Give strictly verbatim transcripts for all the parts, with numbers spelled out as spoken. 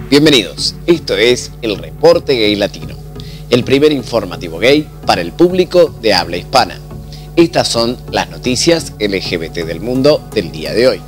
Bienvenidos, esto es el Reporte Gay Latino, el primer informativo gay para el público de habla hispana. Estas son las noticias L G B T del mundo del día de hoy.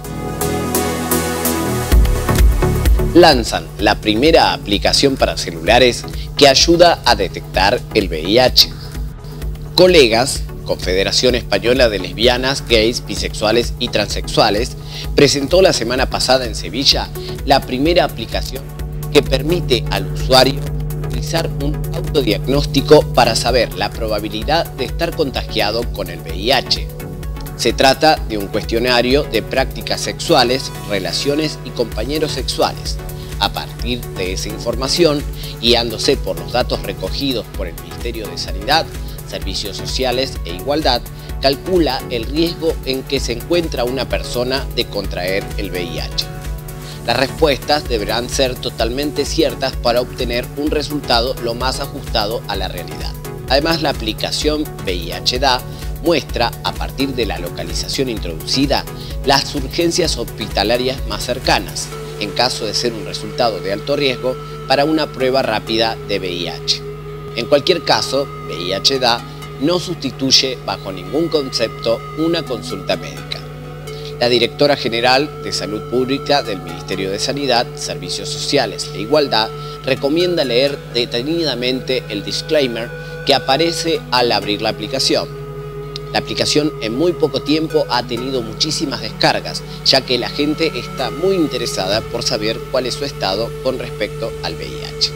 Lanzan la primera aplicación para celulares que ayuda a detectar el V I H. Colegas, Confederación Española de Lesbianas, Gays, Bisexuales y Transexuales, presentó la semana pasada en Sevilla la primera aplicación que permite al usuario realizar un autodiagnóstico para saber la probabilidad de estar contagiado con el V I H. Se trata de un cuestionario de prácticas sexuales, relaciones y compañeros sexuales. A partir de esa información, guiándose por los datos recogidos por el Ministerio de Sanidad, Servicios Sociales e Igualdad, calcula el riesgo en que se encuentra una persona de contraer el V I H. Las respuestas deberán ser totalmente ciertas para obtener un resultado lo más ajustado a la realidad. Además, la aplicación V I H D A muestra, a partir de la localización introducida, las urgencias hospitalarias más cercanas, en caso de ser un resultado de alto riesgo para una prueba rápida de V I H. En cualquier caso, V I H D A no sustituye bajo ningún concepto una consulta médica. La directora general de Salud Pública del Ministerio de Sanidad, Servicios Sociales e Igualdad recomienda leer detenidamente el disclaimer que aparece al abrir la aplicación. La aplicación en muy poco tiempo ha tenido muchísimas descargas, ya que la gente está muy interesada por saber cuál es su estado con respecto al V I H.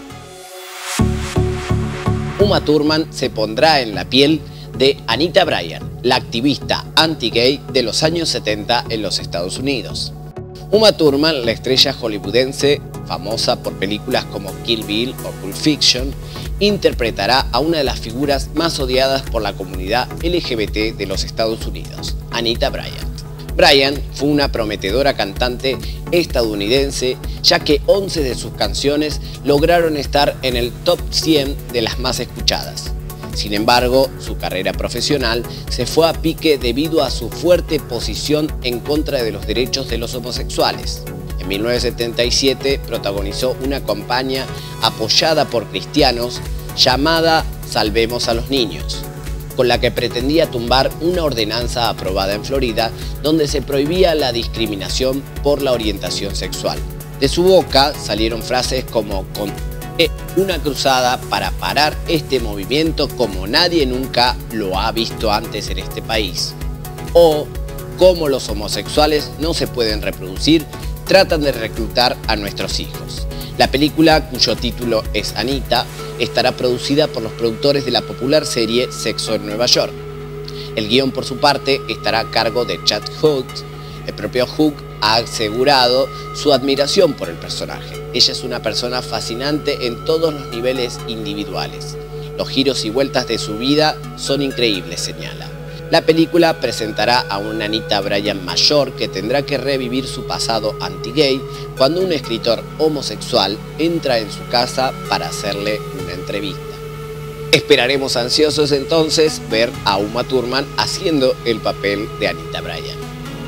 Uma Thurman se pondrá en la piel de Anita Bryant, la activista anti-gay de los años setenta en los Estados Unidos. Uma Thurman, la estrella hollywoodense famosa por películas como Kill Bill o Pulp Fiction, interpretará a una de las figuras más odiadas por la comunidad L G B T de los Estados Unidos, Anita Bryant. Bryant fue una prometedora cantante estadounidense, ya que once de sus canciones lograron estar en el top cien de las más escuchadas. Sin embargo, su carrera profesional se fue a pique debido a su fuerte posición en contra de los derechos de los homosexuales. En mil novecientos setenta y siete protagonizó una campaña apoyada por cristianos llamada Salvemos a los Niños, con la que pretendía tumbar una ordenanza aprobada en Florida donde se prohibía la discriminación por la orientación sexual. De su boca salieron frases como una cruzada para parar este movimiento como nadie nunca lo ha visto antes en este país, o como los homosexuales no se pueden reproducir, tratan de reclutar a nuestros hijos. La película, cuyo título es Anita, estará producida por los productores de la popular serie Sexo en Nueva York. El guión, por su parte, estará a cargo de Chad Hughes. El propio Hughes ha asegurado su admiración por el personaje. Ella es una persona fascinante en todos los niveles individuales. Los giros y vueltas de su vida son increíbles, señala. La película presentará a una Anita Bryant mayor que tendrá que revivir su pasado anti-gay cuando un escritor homosexual entra en su casa para hacerle una entrevista. Esperaremos ansiosos entonces ver a Uma Thurman haciendo el papel de Anita Bryant.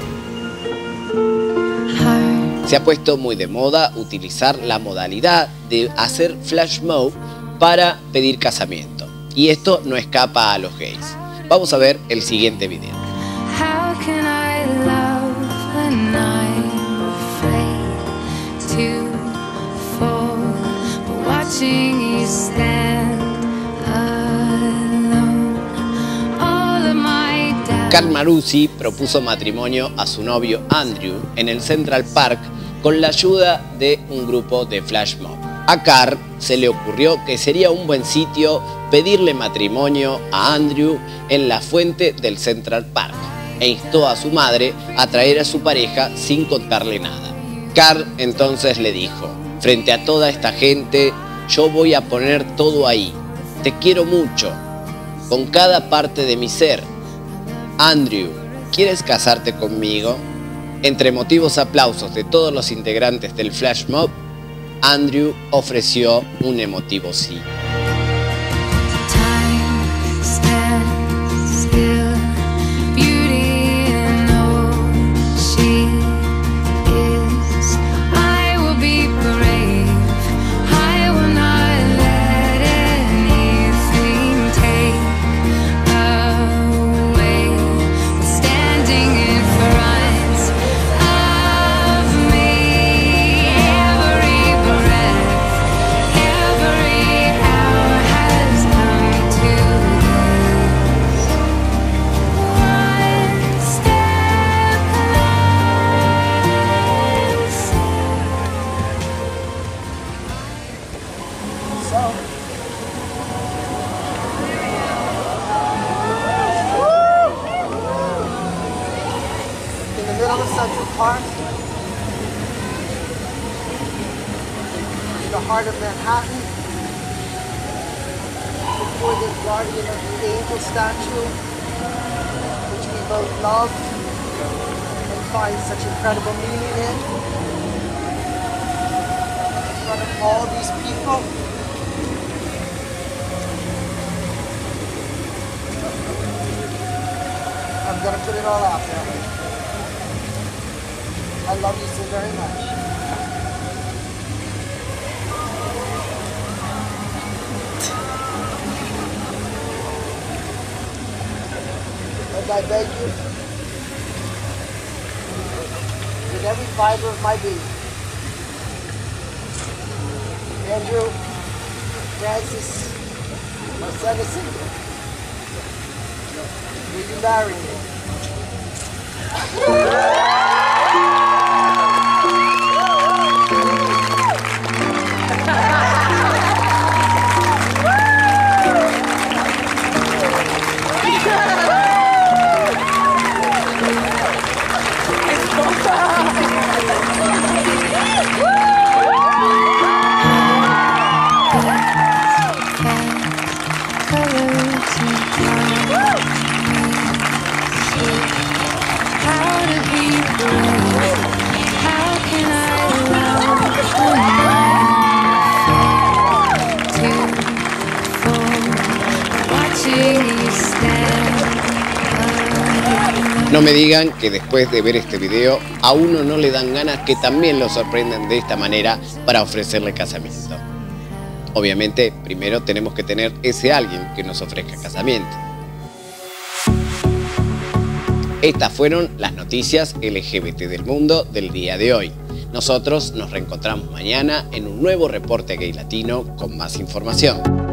Se ha puesto muy de moda utilizar la modalidad de hacer flash mob para pedir casamiento. Y esto no escapa a los gays. Vamos a ver el siguiente video. Carl Maruzzi propuso matrimonio a su novio Andrew en el Central Park con la ayuda de un grupo de flash mob. A Carl se le ocurrió que sería un buen sitio pedirle matrimonio a Andrew en la fuente del Central Park e instó a su madre a traer a su pareja sin contarle nada. Carl entonces le dijo: frente a toda esta gente, yo voy a poner todo ahí. Te quiero mucho, con cada parte de mi ser. Andrew, ¿quieres casarte conmigo? Entre emotivos aplausos de todos los integrantes del flash mob, Andrew ofreció un emotivo sí. She is, I will be brave. Park, in the heart of Manhattan, before the guardian of the angel statue, which we both love and find such incredible meaning in. In front of all these people, I'm gonna put it all out there. I love you so very much. And I beg you, with every fiber of my being, Andrew, Francis, Marcellus, will you marry me? No me digan que después de ver este video a uno no le dan ganas que también lo sorprendan de esta manera para ofrecerle casamiento. Obviamente, primero tenemos que tener ese alguien que nos ofrezca casamiento. Estas fueron las noticias L G B T del mundo del día de hoy. Nosotros nos reencontramos mañana en un nuevo reporte gay latino con más información.